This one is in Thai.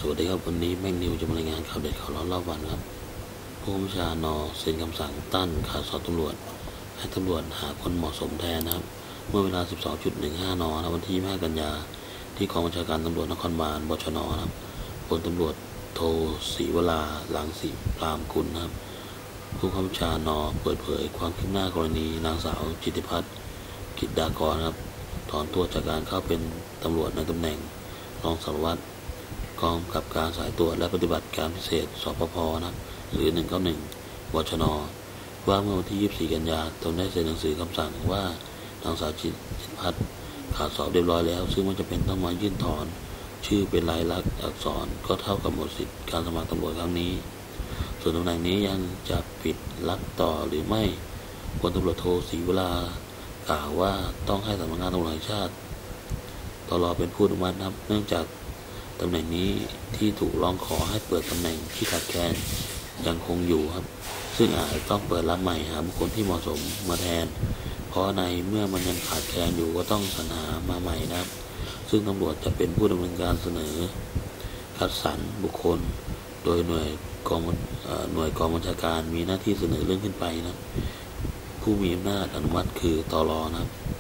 สวัสดีครับวันนี้แม่งนิวจะมารายงานข่าวเด็ดข่าวร้อนรอบวันครับผู้บัญชาการเซ็นคำสั่งต้านขาดสอบตำรวจให้ตำรวจหาคนเหมาะสมแทนนะครับเมื่อเวลา 12.15 น.วันที่ 25 กันยาที่กองบัญชาการตำรวจนครบาลบชน.ครับพลตำรวจโทศรีวรารังสีพรามกุลนะครับผู้บัญชาการเปิดเผยความคืบหน้ากรณีนางสาวจิตติพัฒน์กิจดากรครับถอนตัวจากการเข้าเป็นตำรวจในตำแหน่งรองสารวัตรกองกำกับการสายตรวจและปฏิบัติการพิเศษสปภ.นะครับหรือ 191 บชน.ว่าเมื่อวันที่ 24 กันยาตนได้เซ็นหนังสือคำสั่งว่านางสาวจิตติพัฒน์ขาดสอบเรียบร้อยแล้วซึ่งมันจะเป็นต้องมายื่นถอนชื่อเป็นลายลักษณ์อักษรก็เท่ากับหมดสิทธิการสมัครตำรวจครั้งนี้ส่วนตำแหน่งนี้ยังจะปิดลักต่อหรือไม่พลตำรวจโทศรีวรากล่าวว่าต้องให้สำนักงานตำรวจแห่งชาติตลอเป็นผู้อนุมัติครับเนื่องจากตำแหน่งนี้ที่ถูกร้องขอให้เปิดตำแหน่งที่ขาดแคลนยังคงอยู่ครับซึ่งอาจต้องเปิดรับใหม่หาบุคคลที่เหมาะสมมาแทนเพราะในเมื่อมันยังขาดแคลนอยู่ก็ต้องสรรหามาใหม่นะครับซึ่งตำรวจจะเป็นผู้ดำเนินการเสนอคัดสรรบุคคลโดยหน่วยกองบัญชาการมีหน้าที่เสนอเรื่องขึ้นไปนะผู้มีอำนาจอนุมัติคือตร.นะครับ